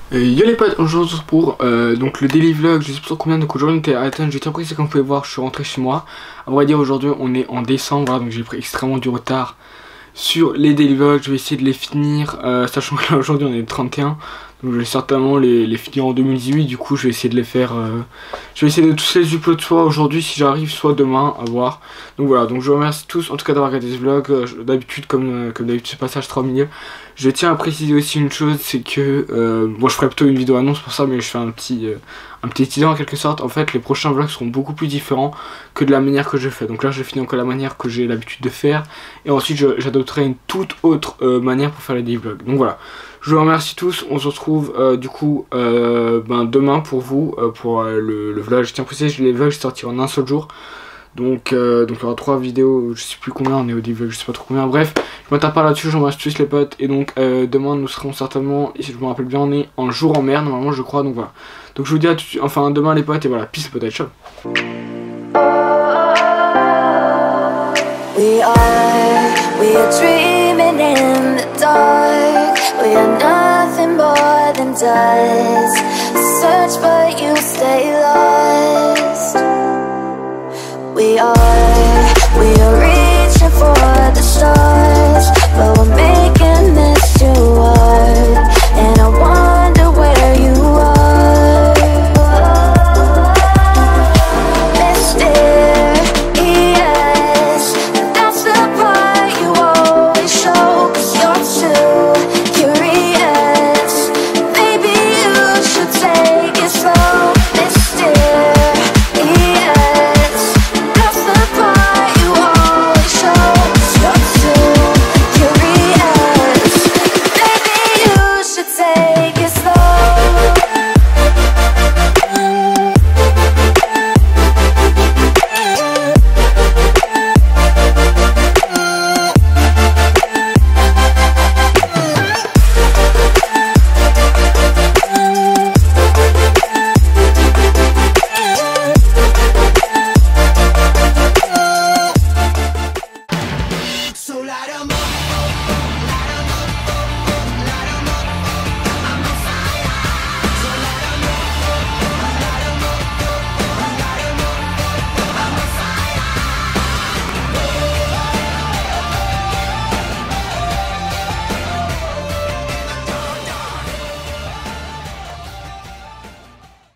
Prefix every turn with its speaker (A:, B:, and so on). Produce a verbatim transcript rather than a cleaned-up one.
A: Euh, yo les potes, aujourd'hui pour euh, donc le daily vlog, je sais pas combien, donc aujourd'hui on était à Athènes, j'étais apprécié comme vous pouvez voir, je suis rentré chez moi. À vrai dire aujourd'hui on est en décembre, voilà, donc j'ai pris extrêmement du retard sur les daily vlogs, je vais essayer de les finir, euh, sachant que là aujourd'hui on est le trente et un, donc je vais certainement les, les finir en deux mille dix-huit, du coup je vais essayer de les faire, euh, je vais essayer de tous les uploads soit aujourd'hui si j'arrive, soit demain, à voir. Donc voilà, donc je vous remercie tous en tout cas d'avoir regardé ce vlog, euh, d'habitude comme, euh, comme d'habitude ce passage trois milieux. Je tiens à préciser aussi une chose, c'est que, euh, bon je ferai plutôt une vidéo annonce pour ça, mais je fais un petit, euh, un petit teaser en quelque sorte. En fait les prochains vlogs seront beaucoup plus différents que de la manière que je fais. Donc là je finis encore la manière que j'ai l'habitude de faire, et ensuite j'adopterai une toute autre euh, manière pour faire les daily vlogs. Donc voilà, je vous remercie tous, on se retrouve euh, du coup euh, ben, demain pour vous, euh, pour euh, le, le vlog. Je tiens à préciser, les vlogs sortiront en un seul jour. Donc, euh, donc il y aura trois vidéos, je sais plus combien, on est au début, je sais pas trop combien, bref, je m'attarde pas là-dessus, je vous remercie tous les potes, et donc euh, demain nous serons certainement, et si je me rappelle bien, on est en jour en mer, normalement je crois, donc voilà. Donc je vous dis à tout de suite, enfin demain les potes, et voilà, peace les potes, ciao. We are, we are dreaming in the dark, we are nothing more than dust.